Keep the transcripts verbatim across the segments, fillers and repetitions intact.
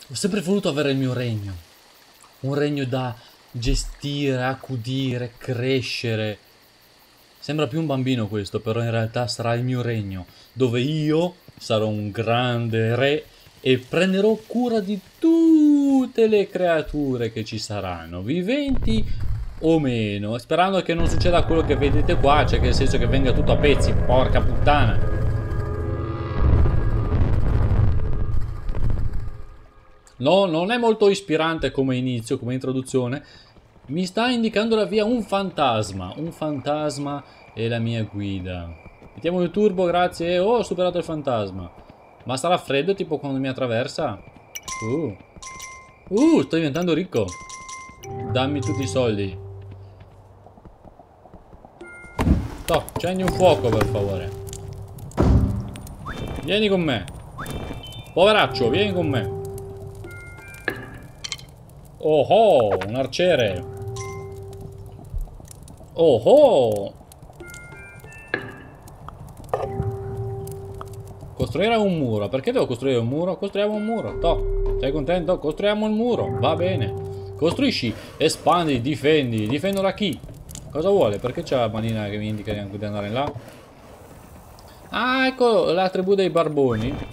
Ho sempre voluto avere il mio regno. Un regno da gestire, accudire, crescere. Sembra più un bambino questo, però in realtà sarà il mio regno, dove io sarò un grande re e prenderò cura di tutte le creature che ci saranno, viventi o meno, sperando che non succeda quello che vedete qua, cioè che nel senso che venga tutto a pezzi, porca puttana. No, non è molto ispirante come inizio, come introduzione. Mi sta indicando la via un fantasma. Un fantasma è la mia guida. Mettiamo il turbo, grazie. Oh, ho superato il fantasma. Ma sarà freddo tipo quando mi attraversa? Uh. Uh, sto diventando ricco. Dammi tutti i soldi. Toh, accendi un fuoco per favore. Vieni con me. Poveraccio, vieni con me. Oh oh, un arciere. Oh oh. Costruire un muro. Perché devo costruire un muro? Costruiamo un muro. Toh, sei contento? Costruiamo il muro. Va bene. Costruisci, espandi, difendi. Difendo da chi? Cosa vuole? Perché c'è la manina che mi indica di andare là? Ah, ecco la tribù dei barboni.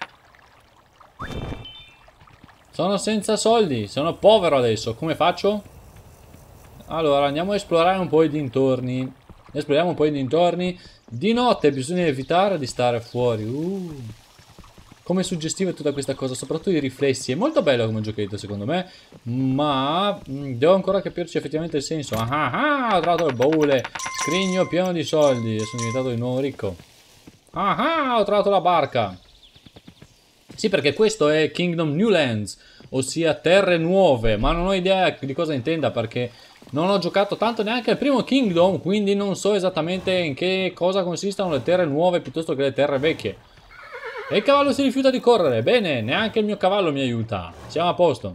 Sono senza soldi, sono povero adesso, come faccio? Allora, andiamo a esplorare un po' i dintorni. Esploriamo un po' i dintorni. Di notte bisogna evitare di stare fuori. Uh. Come suggestiva è tutta questa cosa, soprattutto i riflessi. È molto bello come giochetto secondo me, ma mh, devo ancora capirci effettivamente il senso. Ah ah, ah, ho trovato il baule. Scrigno pieno di soldi e sono diventato di nuovo ricco. Ah ah, ho trovato la barca. Sì, perché questo è Kingdom Newlands, ossia terre nuove, ma non ho idea di cosa intenda perché non ho giocato tanto neanche al primo Kingdom, quindi non so esattamente in che cosa consistano le terre nuove piuttosto che le terre vecchie. E il cavallo si rifiuta di correre, bene, neanche il mio cavallo mi aiuta, siamo a posto.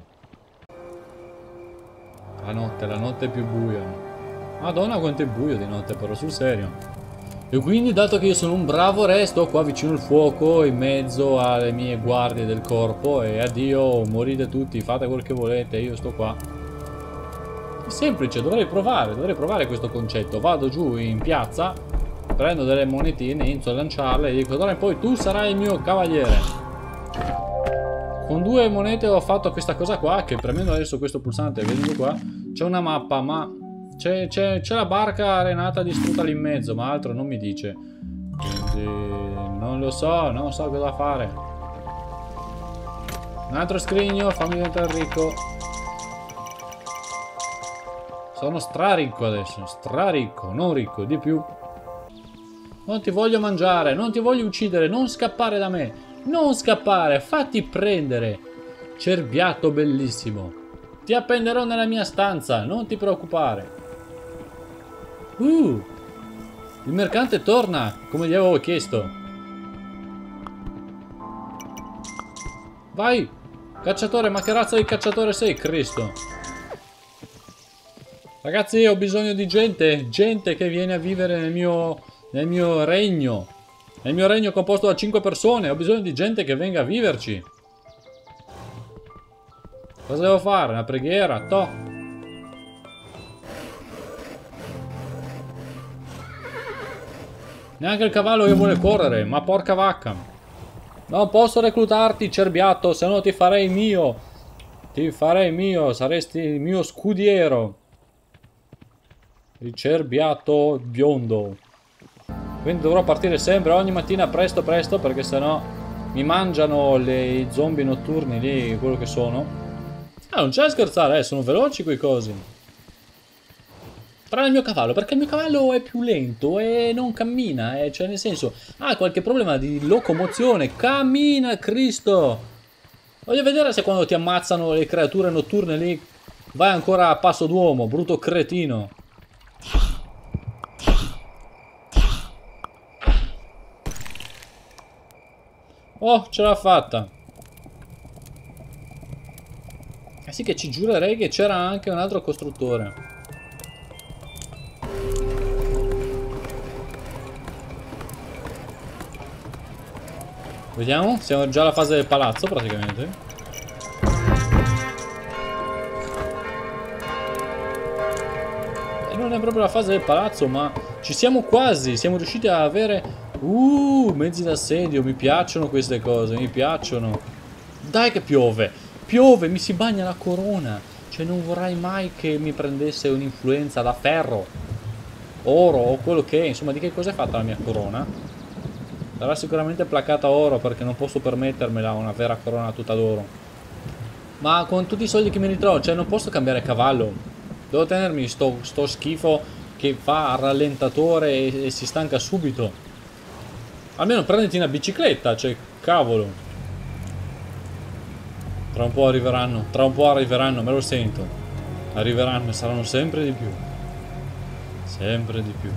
La notte, la notte è più buia. Madonna quanto è buio di notte però, sul serio. E quindi, dato che io sono un bravo re, sto qua vicino al fuoco, in mezzo alle mie guardie del corpo. E addio, morite tutti, fate quel che volete, io sto qua. È semplice, dovrei provare, dovrei provare questo concetto. Vado giù in piazza, prendo delle monetine, inizio a lanciarle e dico: d'ora in poi tu sarai il mio cavaliere. Con due monete ho fatto questa cosa qua, che premendo adesso questo pulsante, vedete qua, c'è una mappa, ma... C'è la barca arenata distrutta lì in mezzo, ma altro non mi dice. Quindi non lo so, non so cosa fare. Un altro scrigno, fammi diventare ricco. Sono straricco adesso, straricco, non ricco, di più. Non ti voglio mangiare, non ti voglio uccidere, non scappare da me. Non scappare, fatti prendere. Cerbiato bellissimo. Ti appenderò nella mia stanza, non ti preoccupare. Uh, il mercante torna, come gli avevo chiesto. Vai, cacciatore, ma che razza di cacciatore sei, Cristo? Ragazzi, ho bisogno di gente, gente che viene a vivere nel mio, nel mio regno. Nel mio regno composto da cinque persone, ho bisogno di gente che venga a viverci. Cosa devo fare? Una preghiera? Toh. Neanche il cavallo che vuole correre, ma porca vacca. Non posso reclutarti, cerbiato, se no ti farei mio. Ti farei mio, saresti il mio scudiero. Il cerbiato biondo. Quindi dovrò partire sempre ogni mattina presto presto, perché sennò mi mangiano le, i zombie notturni lì, quello che sono. Ah, non c'è da scherzare, eh, sono veloci quei cosi. Tranne il mio cavallo, perché il mio cavallo è più lento e non cammina, eh, cioè nel senso, ha qualche problema di locomozione. Cammina, Cristo! Voglio vedere se quando ti ammazzano le creature notturne lì vai ancora a passo d'uomo, brutto cretino. Oh, ce l'ha fatta. Eh sì, che ci giurerei che c'era anche un altro costruttore. Vediamo, siamo già alla fase del palazzo praticamente. non è proprio la fase del palazzo, ma ci siamo quasi. Siamo riusciti a avere uh, mezzi d'assedio. Mi piacciono queste cose, mi piacciono. Dai che piove, piove, mi si bagna la corona. Cioè non vorrei mai che mi prendesse un'influenza da ferro, oro o quello che è. Insomma, di che cosa è fatta la mia corona? Sarà sicuramente placata oro, perché non posso permettermela una vera corona tutta d'oro. Ma con tutti i soldi che mi ritrovo, cioè non posso cambiare cavallo. Devo tenermi sto, sto schifo che fa a rallentatore e, e si stanca subito. Almeno prenditi una bicicletta, cioè cavolo. Tra un po' arriveranno, tra un po' arriveranno, me lo sento. Arriveranno e saranno sempre di più. Sempre di più.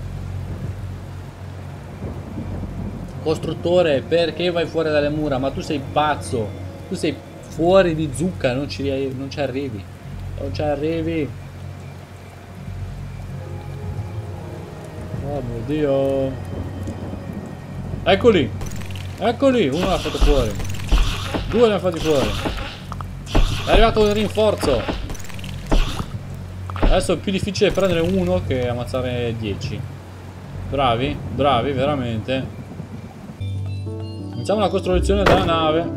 Costruttore, perché vai fuori dalle mura? Ma tu sei pazzo. Tu sei fuori di zucca, non ci, non ci arrivi. Non ci arrivi. Oh mio Dio. Eccoli. Eccoli. Uno l'ha fatto fuori. Due li ha fatti fuori. È arrivato il rinforzo. Adesso è più difficile prendere uno che ammazzare dieci. Bravi, bravi, veramente. Iniziamo la costruzione della nave.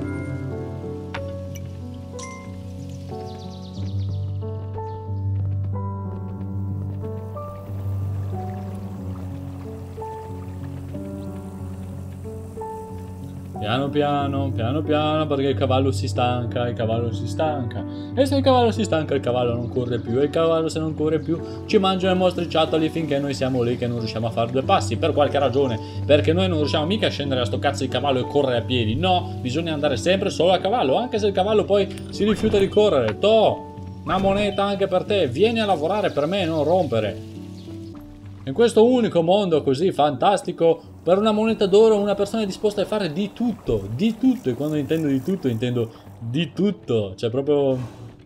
Piano piano, piano piano, perché il cavallo si stanca, il cavallo si stanca. E se il cavallo si stanca, il cavallo non corre più. E il cavallo, se non corre più, ci mangia le mostriciattoli finché noi siamo lì che non riusciamo a fare due passi. Per qualche ragione. Perché noi non riusciamo mica a scendere a sto cazzo di cavallo e correre a piedi. No, bisogna andare sempre solo a cavallo. Anche se il cavallo poi si rifiuta di correre. Toh, una moneta anche per te. Vieni a lavorare per me, non rompere. In questo unico mondo così fantastico, per una moneta d'oro una persona è disposta a fare di tutto, di tutto, e quando intendo di tutto intendo di tutto, cioè proprio...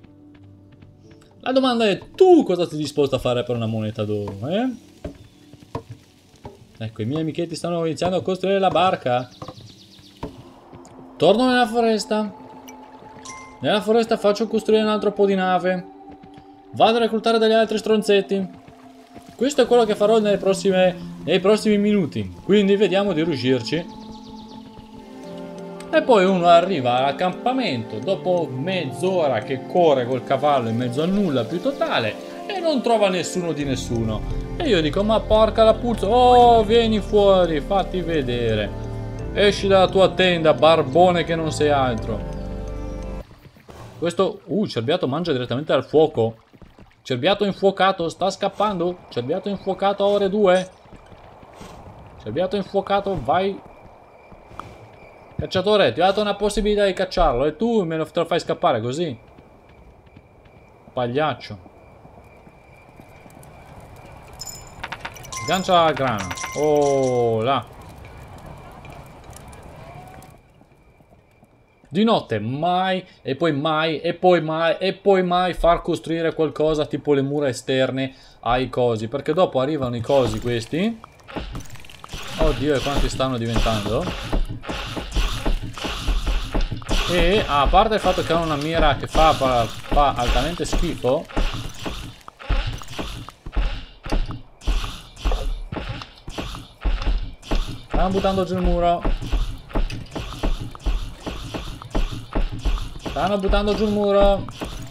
La domanda è: tu cosa sei disposto a fare per una moneta d'oro, eh? Ecco, i miei amichetti stanno iniziando a costruire la barca. Torno nella foresta. Nella foresta faccio costruire un altro po' di nave. Vado a reclutare degli altri stronzetti. Questo è quello che farò nelle prossime, nei prossimi minuti. Quindi vediamo di riuscirci. E poi uno arriva all'accampamento dopo mezz'ora che corre col cavallo in mezzo a nulla più totale e non trova nessuno di nessuno. E io dico: ma porca la puzza, oh, vieni fuori, fatti vedere. Esci dalla tua tenda, barbone che non sei altro. Questo, uh, Cerbiato mangia direttamente dal fuoco. Cerbiato infuocato, sta scappando. Cerbiato infuocato a ore due. Cerbiato infuocato, vai. Cacciatore, ti ho dato una possibilità di cacciarlo e tu me lo, te lo fai scappare così. Pagliaccio. Sgancia la grana. Oh, là. Di notte mai, e poi mai, e poi mai, e poi mai far costruire qualcosa tipo le mura esterne ai cosi. Perché dopo arrivano i cosi questi. Oddio, e quanti stanno diventando. E a parte il fatto che hanno una mira che fa, fa, fa altamente schifo. Stanno buttando giù il muro. Stanno buttando giù il muro.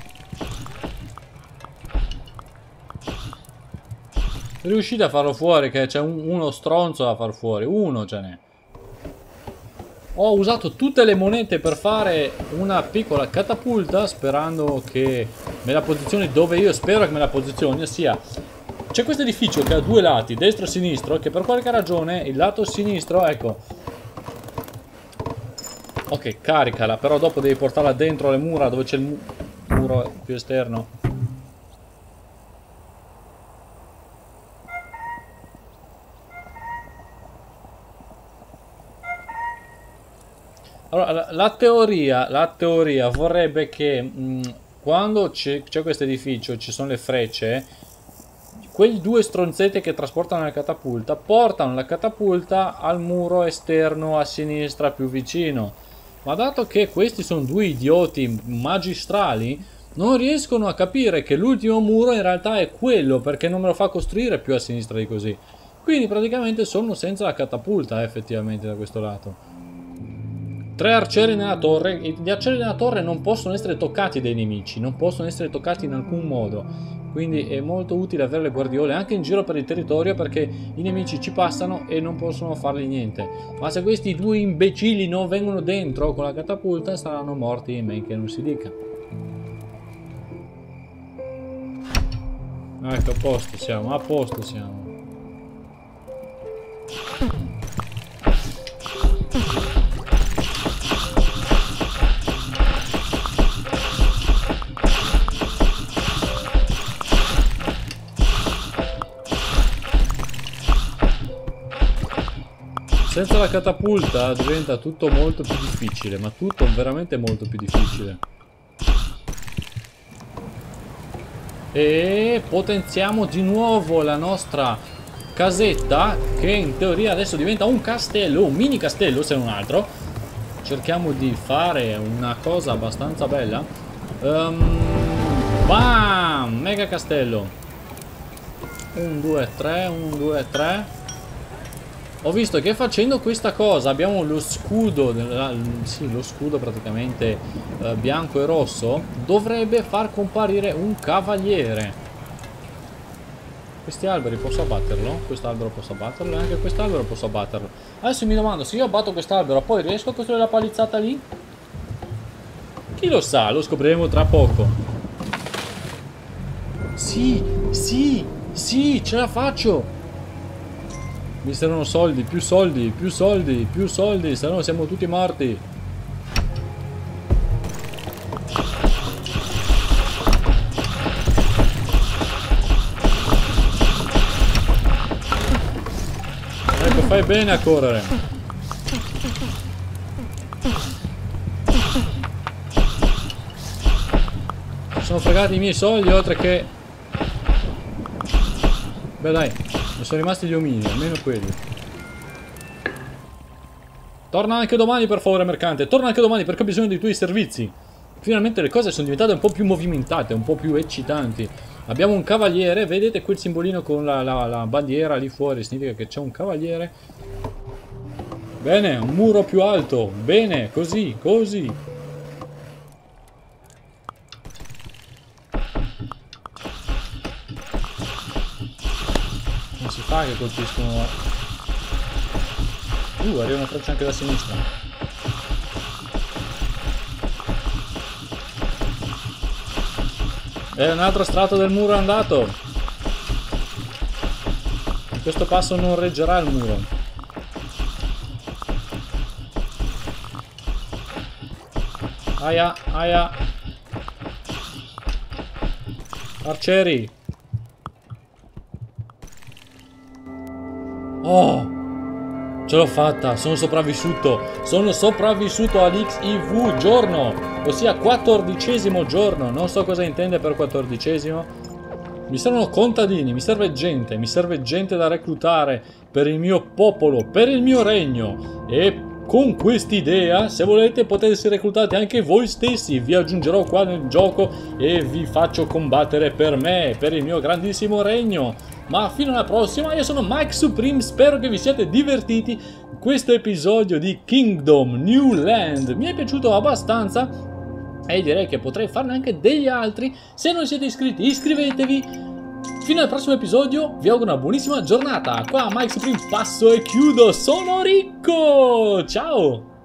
Riuscite a farlo fuori, che c'è un, uno stronzo da far fuori. Uno ce n'è. Ho usato tutte le monete per fare una piccola catapulta, sperando che me la posizioni dove io spero che me la posizioni, ossia c'è questo edificio che ha due lati, destro e sinistro, che per qualche ragione il lato sinistro, ecco. Ok, caricala, però dopo devi portarla dentro le mura dove c'è il mu muro più esterno. Allora, la teoria, la teoria vorrebbe che mh, quando c'è questo edificio, ci sono le frecce, quei due stronzetti che trasportano la catapulta portano la catapulta al muro esterno a sinistra più vicino. Ma dato che questi sono due idioti magistrali, non riescono a capire che l'ultimo muro in realtà è quello, perché non me lo fa costruire più a sinistra di così. Quindi praticamente sono senza la catapulta effettivamente da questo lato. Tre arcieri nella torre. Gli arcieri nella torre non possono essere toccati dai nemici, non possono essere toccati in alcun modo. Quindi è molto utile avere le guardiole anche in giro per il territorio, perché i nemici ci passano e non possono fargli niente. Ma se questi due imbecilli non vengono dentro con la catapulta saranno morti, men che non si dica. Ecco, a posto siamo, a posto siamo. Senza la catapulta diventa tutto molto più difficile, ma tutto veramente molto più difficile. E potenziamo di nuovo la nostra casetta, che in teoria adesso diventa un castello, un mini castello se non altro. Cerchiamo di fare una cosa abbastanza bella. um, Bam! Mega castello. uno, due, tre, uno, due, tre. Ho visto che facendo questa cosa abbiamo lo scudo, sì, lo scudo praticamente eh, bianco e rosso, dovrebbe far comparire un cavaliere. Questi alberi posso abbatterlo? Quest'albero posso abbatterlo e anche quest'albero posso abbatterlo. Adesso mi domando, se io abbatto quest'albero poi riesco a costruire la palizzata lì? Chi lo sa, lo scopriremo tra poco. Sì, sì, sì, ce la faccio! Mi servono soldi, più soldi, più soldi, più soldi, se no siamo tutti morti. Ecco, fai bene a correre. Sono fregati i miei soldi, oltre che... Beh dai, mi sono rimasti gli omini, almeno quelli. Torna anche domani per favore mercante, torna anche domani perché ho bisogno dei tuoi servizi. Finalmente le cose sono diventate un po' più movimentate, un po' più eccitanti. Abbiamo un cavaliere, vedete quel simbolino con la, la, la bandiera lì fuori, significa che c'è un cavaliere. Bene, un muro più alto, bene, così, così. Si fa che colpiscono. Uh, arriva una freccia anche da sinistra. E un altro strato del muro è andato. In questo passo non reggerà il muro. Aia, aia. Arcieri. Oh, ce l'ho fatta, sono sopravvissuto, sono sopravvissuto all'X I V giorno, ossia quattordicesimo giorno, non so cosa intende per quattordicesimo. Mi servono contadini, mi serve gente, mi serve gente da reclutare per il mio popolo, per il mio regno. E con quest'idea, se volete, potete essere reclutati anche voi stessi, vi aggiungerò qua nel gioco e vi faccio combattere per me, per il mio grandissimo regno. Ma fino alla prossima, io sono Mike Supreme, spero che vi siate divertiti. Questo episodio di Kingdom New Land mi è piaciuto abbastanza e direi che potrei farne anche degli altri. Se non siete iscritti, iscrivetevi. Fino al prossimo episodio, vi auguro una buonissima giornata. Qua Mike Supreme passo e chiudo, sono ricco! Ciao!